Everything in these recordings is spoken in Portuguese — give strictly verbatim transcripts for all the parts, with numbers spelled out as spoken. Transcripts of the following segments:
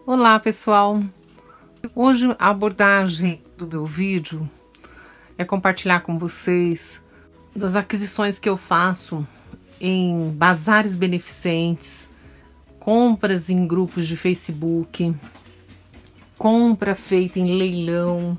Olá pessoal, hoje a abordagem do meu vídeo é compartilhar com vocês das aquisições que eu faço em bazares beneficentes, compras em grupos de Facebook, compra feita em leilão.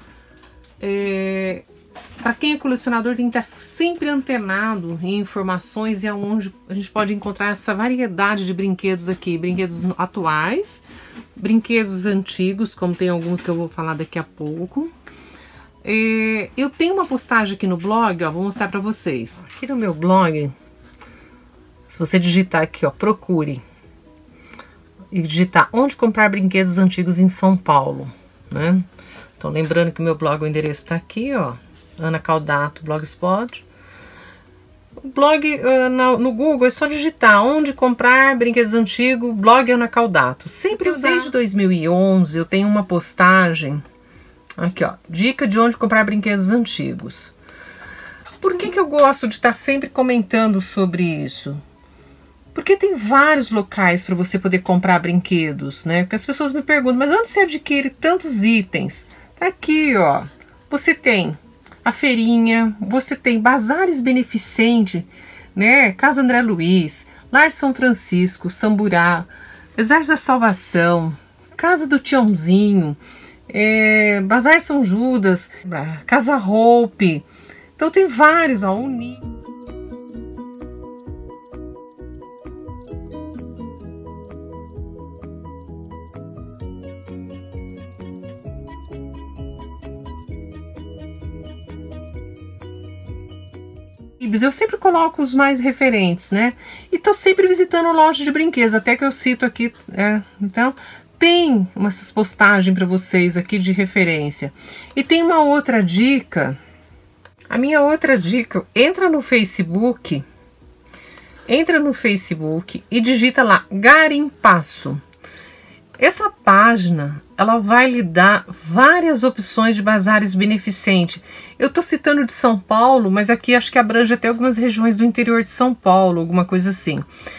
É, para quem é colecionador tem que estar sempre antenado em informações e aonde a gente pode encontrar essa variedade de brinquedos aqui, brinquedos atuais, brinquedos antigos, como tem alguns que eu vou falar daqui a pouco. É, eu tenho uma postagem aqui no blog, ó, vou mostrar para vocês. Aqui no meu blog, se você digitar aqui, ó, procure e digitar onde comprar brinquedos antigos em São Paulo, né? Então lembrando que o meu blog, o endereço está aqui, ó, Ana Caldato Blogspot. O blog uh, no, no Google é só digitar onde comprar brinquedos antigos, blog Ana Caldato. Sempre usar. Desde dois mil e onze eu tenho uma postagem aqui, ó, dica de onde comprar brinquedos antigos. Por que que eu gosto de estar sempre comentando sobre isso? Porque tem vários locais para você poder comprar brinquedos, né? Porque as pessoas me perguntam, mas onde você adquire tantos itens? Tá aqui, ó. Você tem a feirinha, você tem bazares beneficentes, né? Casa André Luiz, Lar São Francisco, Samburá, Exército da Salvação, Casa do Tiãozinho, é, Bazar São Judas, Casa Hope. Então tem vários, ó, Uni. Eu sempre coloco os mais referentes, né? E tô sempre visitando loja de brinquedos, até que eu cito aqui, é, então tem essas postagens para vocês aqui de referência. E tem uma outra dica, a minha outra dica, entra no Facebook, entra no Facebook e digita lá, Garimpaço. Essa página, ela vai lhe dar várias opções de bazares beneficentes. Eu tô citando de São Paulo, mas aqui acho que abrange até algumas regiões do interior de São Paulo, alguma coisa assim.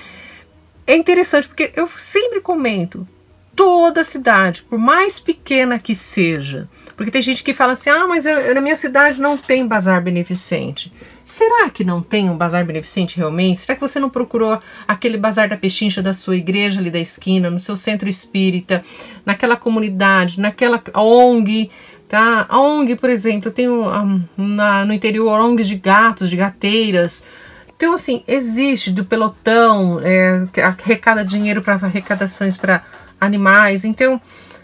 É interessante porque eu sempre comento, toda cidade, por mais pequena que seja, porque tem gente que fala assim, ah, mas eu, na minha cidade não tem bazar beneficente. Será que não tem um bazar beneficente realmente? Será que você não procurou aquele bazar da pechincha da sua igreja ali da esquina, no seu centro espírita, naquela comunidade, naquela O N G, tá? A O N G, por exemplo, eu tenho um, na, no interior O N Gs de gatos, de gateiras. Então, assim, existe do pelotão, é, arrecada dinheiro para arrecadações para animais. Então,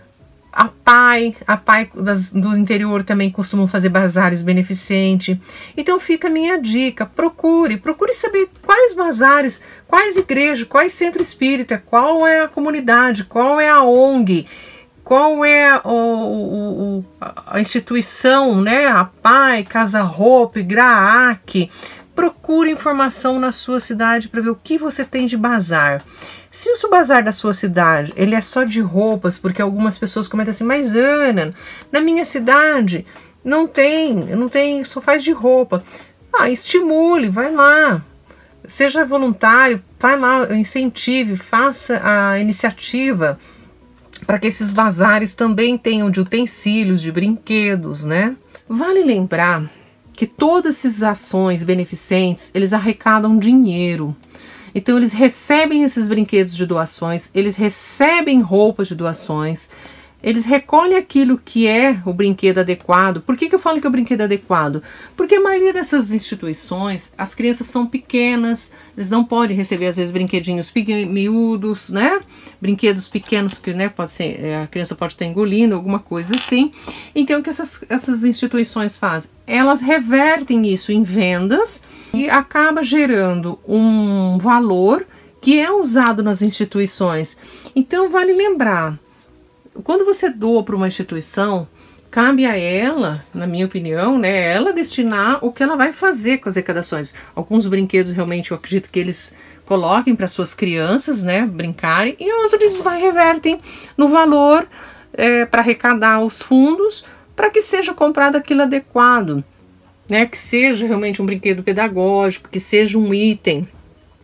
a P A I, a P A I das, do interior também costumam fazer bazares beneficentes. Então fica a minha dica, procure, procure saber quais bazares, quais igrejas, quais centro espírita, qual é a comunidade, qual é a O N G, qual é o, o, a instituição, né? A P A I, Casa Hope, Graac. Procure informação na sua cidade para ver o que você tem de bazar. Se o bazar da sua cidade ele é só de roupas, porque algumas pessoas comentam assim, mas Ana, na minha cidade não tem, não tem, só faz de roupa. Ah, estimule, vai lá, seja voluntário, vai lá, incentive, faça a iniciativa para que esses bazares também tenham de utensílios, de brinquedos, né? Vale lembrar que todas essas ações beneficentes, eles arrecadam dinheiro. Então eles recebem esses brinquedos de doações, eles recebem roupas de doações, eles recolhem aquilo que é o brinquedo adequado. Por que que eu falo que é o brinquedo adequado? Porque a maioria dessas instituições, as crianças são pequenas, eles não podem receber às vezes brinquedinhos miúdos, né? Brinquedos pequenos que, né, pode ser, a criança pode estar engolindo, alguma coisa assim. Então o que essas, essas instituições fazem? Elas revertem isso em vendas e acaba gerando um valor que é usado nas instituições. Então vale lembrar, quando você doa para uma instituição, cabe a ela, na minha opinião, né, ela destinar o que ela vai fazer com as arrecadações. Alguns brinquedos realmente eu acredito que eles coloquem para suas crianças, né, brincarem, e outros eles vai revertem no valor é, para arrecadar os fundos, para que seja comprado aquilo adequado, né, que seja realmente um brinquedo pedagógico, que seja um item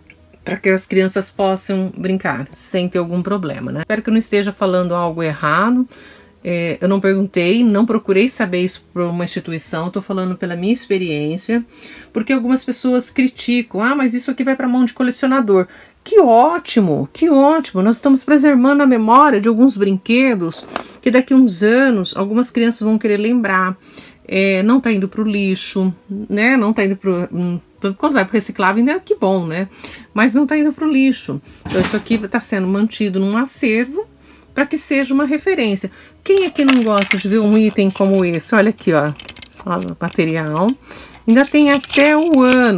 para que as crianças possam brincar sem ter algum problema, né? Espero que eu não esteja falando algo errado. É, eu não perguntei, não procurei saber isso por uma instituição, estou falando pela minha experiência, porque algumas pessoas criticam, ah, mas isso aqui vai para a mão de colecionador. Que ótimo, que ótimo, nós estamos preservando a memória de alguns brinquedos que daqui a uns anos algumas crianças vão querer lembrar. É, não está indo para o lixo, né? Não está indo para quando vai para o reciclável ainda é que bom, né? Mas não está indo para o lixo. Então isso aqui está sendo mantido num acervo para que seja uma referência. Quem é que não gosta de ver um item como esse? Olha aqui, ó, ó o material. Ainda tem até um ano.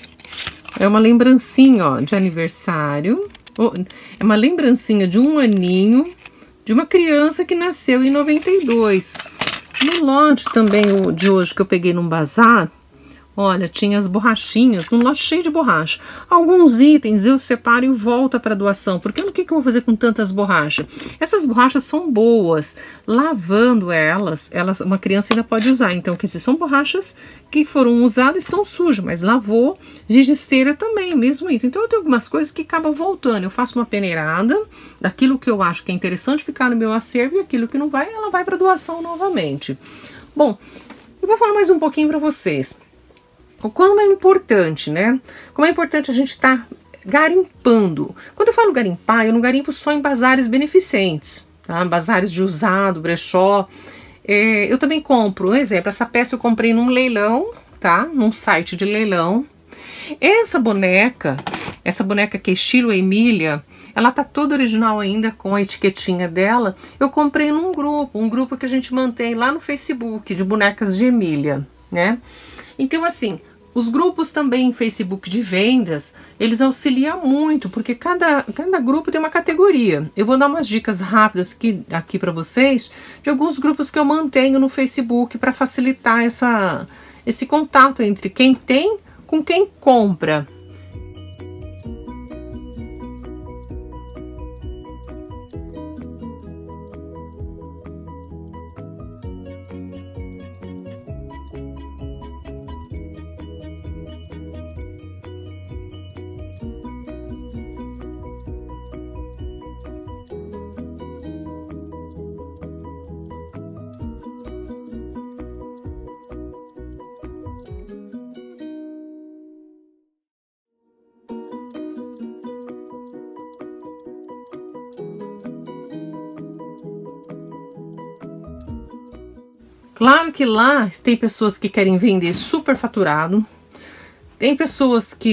É uma lembrancinha, ó, de aniversário. É uma lembrancinha de um aninho de uma criança que nasceu em noventa e dois. No lote também de hoje que eu peguei num bazar, olha, tinha as borrachinhas, num lote cheio de borracha. Alguns itens eu separo e volto para doação, porque o que, que eu vou fazer com tantas borrachas? Essas borrachas são boas, lavando elas, elas uma criança ainda pode usar. Então, que são borrachas que foram usadas, estão sujas, mas lavou, giz de cera também, o mesmo item. Então, eu tenho algumas coisas que acabam voltando. Eu faço uma peneirada daquilo que eu acho que é interessante ficar no meu acervo e aquilo que não vai, ela vai para doação novamente. Bom, eu vou falar mais um pouquinho para vocês. O quão é importante, né? Como é importante a gente estar garimpando. Quando eu falo garimpar, eu não garimpo só em bazares beneficentes, tá? Bazares de usado, brechó. É, eu também compro, um exemplo, essa peça eu comprei num leilão, tá? Num site de leilão. Essa boneca, essa boneca que é estilo Emília, ela tá toda original ainda, com a etiquetinha dela. Eu comprei num grupo, um grupo que a gente mantém lá no Facebook, de bonecas de Emília, né? Então, assim, os grupos também em Facebook de vendas, eles auxiliam muito, porque cada, cada grupo tem uma categoria. Eu vou dar umas dicas rápidas aqui, aqui para vocês, de alguns grupos que eu mantenho no Facebook para facilitar essa, esse contato entre quem tem com quem compra. Claro que lá tem pessoas que querem vender super faturado, tem pessoas que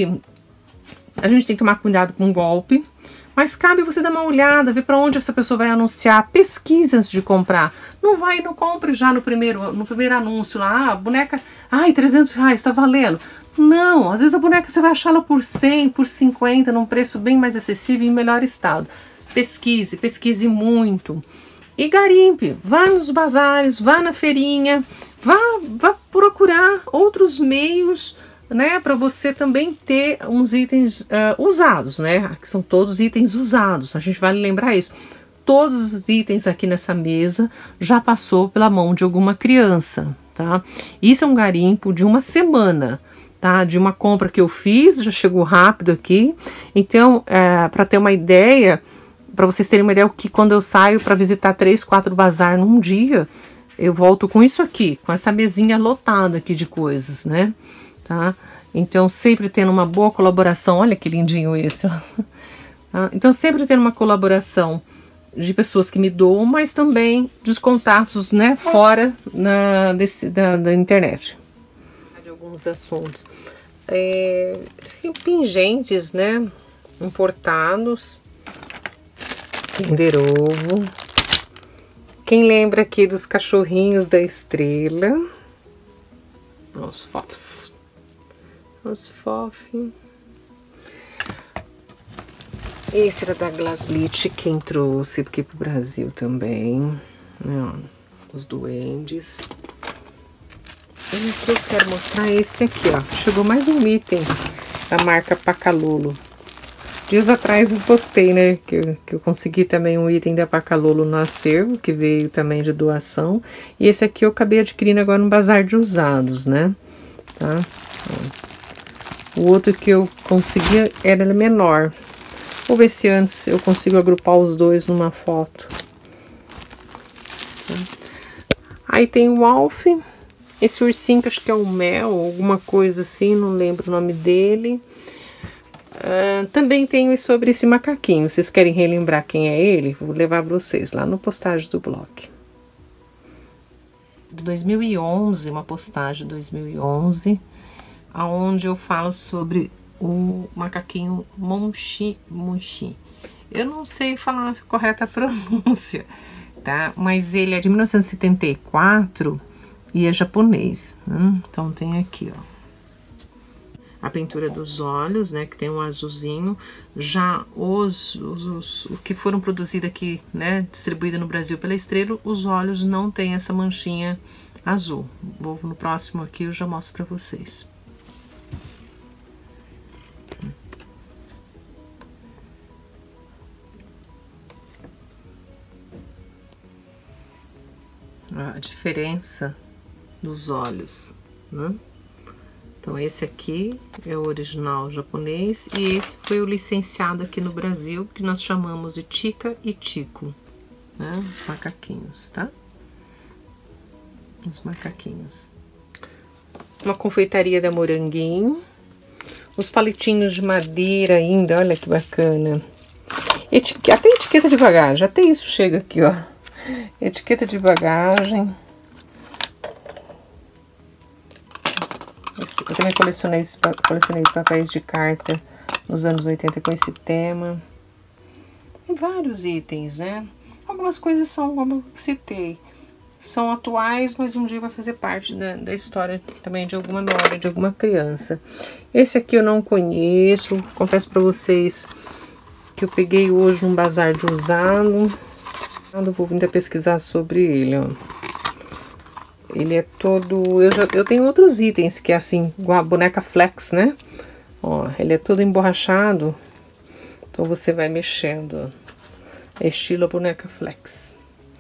a gente tem que tomar cuidado com o golpe, mas cabe você dar uma olhada, ver para onde essa pessoa vai anunciar, pesquisa antes de comprar. Não vai, não compre já no primeiro, no primeiro anúncio lá, ah, boneca, ai, trezentos reais, tá valendo. Não, às vezes a boneca você vai achar ela por cem, por cinquenta, num preço bem mais acessível e em melhor estado. Pesquise, pesquise muito. E garimpe, vá nos bazares, vá na feirinha, vá, vá procurar outros meios, né, para você também ter uns itens uh, usados, né, que são todos itens usados, a gente vai lembrar isso. Todos os itens aqui nessa mesa já passou pela mão de alguma criança, tá? Isso é um garimpo de uma semana, tá? De uma compra que eu fiz, já chegou rápido aqui, então, uh, para ter uma ideia, para vocês terem uma ideia, que quando eu saio para visitar três, quatro bazar num dia, eu volto com isso aqui, com essa mesinha lotada aqui de coisas, né? Tá? Então, sempre tendo uma boa colaboração. Olha que lindinho esse, ó. Tá? Então, sempre tendo uma colaboração de pessoas que me doam, mas também dos contatos, né, fora na, desse, da, da internet. De alguns assuntos. É, pingentes, né, importados. Kinder Ovo. Quem lembra aqui dos cachorrinhos da Estrela? Os fofos. Os fofos. Esse era da Glaslit, quem trouxe aqui pro Brasil também. Os duendes. E aqui eu quero mostrar esse aqui, ó. Chegou mais um item da marca Pacalolo. Dias atrás eu postei, né, que eu, que eu consegui também um item da Pacalolo no acervo, que veio também de doação. E esse aqui eu acabei adquirindo agora no bazar de usados, né, tá? O outro que eu conseguia era menor. Vou ver se antes eu consigo agrupar os dois numa foto. Aí tem o Alf. Esse ursinho que acho que é o Mel, alguma coisa assim, não lembro o nome dele. Uh, também tenho sobre esse macaquinho. Vocês querem relembrar quem é ele? Vou levar para vocês lá no postagem do blog. De dois mil e onze, uma postagem de dois mil e onze, aonde eu falo sobre o macaquinho Monchi Monchi. Eu não sei falar a correta pronúncia, tá? Mas ele é de mil novecentos e setenta e quatro e é japonês. Hum? Então tem aqui, ó, a pintura dos olhos, né, que tem um azulzinho. Já os, os, os o que foram produzidos aqui, né, distribuído no Brasil pela Estrela, os olhos não tem essa manchinha azul. Vou no próximo aqui, eu já mostro para vocês. A diferença dos olhos, né? Então esse aqui é o original japonês e esse foi o licenciado aqui no Brasil, que nós chamamos de Tica e Tico, né? Os macaquinhos, tá? Os macaquinhos. Uma confeitaria da Moranguinho. Os palitinhos de madeira ainda, olha que bacana. Etique... Até etiqueta de bagagem, até isso chega aqui, ó. Etiqueta de bagagem. Eu também colecionei, colecionei papéis de carta nos anos oitenta com esse tema. Tem vários itens, né? Algumas coisas são, como eu citei, são atuais, mas um dia vai fazer parte da, da história também de alguma memória de alguma criança. Esse aqui eu não conheço, confesso pra vocês que eu peguei hoje num bazar de usado. Eu vou ainda pesquisar sobre ele, ó. Ele é todo... Eu, já, eu tenho outros itens que é assim, igual a boneca flex, né? Ó, ele é todo emborrachado. Então você vai mexendo, ó. É estilo a boneca flex.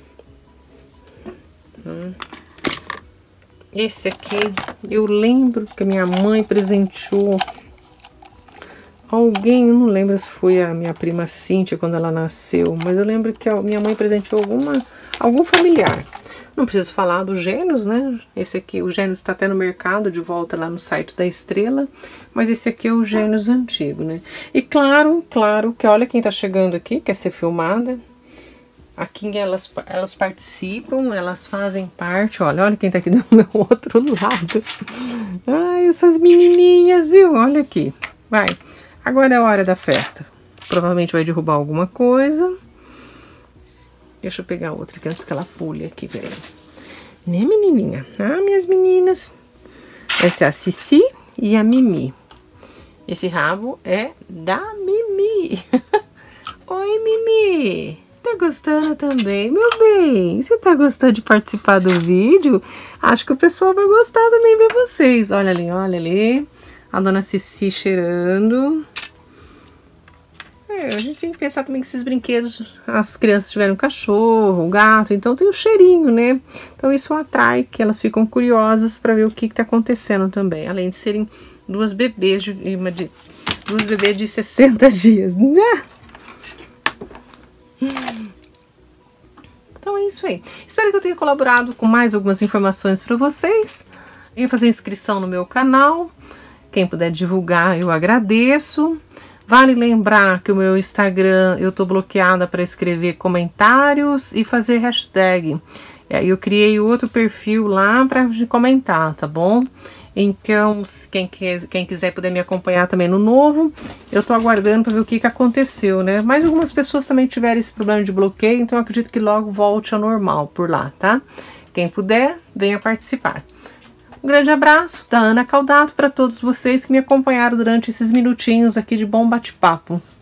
Hum. Esse aqui, eu lembro que a minha mãe presenteou alguém, eu não lembro se foi a minha prima Cíntia quando ela nasceu, mas eu lembro que a minha mãe presenteou alguma, algum familiar. Não preciso falar do Gênios, né? Esse aqui, o Gênios está até no mercado, de volta lá no site da Estrela, mas esse aqui é o Gênios antigo, né? E claro, claro, que olha quem tá chegando aqui, quer ser filmada. Aqui elas, elas participam, elas fazem parte, olha, olha quem tá aqui do meu outro lado. Ai, essas menininhas, viu? Olha aqui, vai. Agora é a hora da festa. Provavelmente vai derrubar alguma coisa. Deixa eu pegar outra aqui antes que ela pule aqui, peraí. Né, menininha? Ah, minhas meninas. Essa é a Cici e a Mimi. Esse rabo é da Mimi. Oi, Mimi. Tá gostando também, meu bem? Você tá gostando de participar do vídeo? Acho que o pessoal vai gostar também ver vocês. Olha ali, olha ali. A dona Cici cheirando. É, a gente tem que pensar também que esses brinquedos, as crianças tiveram um cachorro, um gato, então tem o cheirinho, né? Então isso atrai, que elas ficam curiosas para ver o que está acontecendo também. Além de serem duas bebês de, de duas bebês de sessenta dias, né? Então é isso aí. Espero que eu tenha colaborado com mais algumas informações para vocês. Venha fazer inscrição no meu canal. Quem puder divulgar, eu agradeço. Vale lembrar que o meu Instagram, eu tô bloqueada para escrever comentários e fazer hashtag. E aí eu criei outro perfil lá para comentar, tá bom? Então, quem, quem quiser poder me acompanhar também no novo, eu tô aguardando para ver o que que aconteceu, né? Mas algumas pessoas também tiveram esse problema de bloqueio, então eu acredito que logo volte ao normal por lá, tá? Quem puder, venha participar. Um grande abraço da Ana Caldato para todos vocês que me acompanharam durante esses minutinhos aqui de bom bate-papo.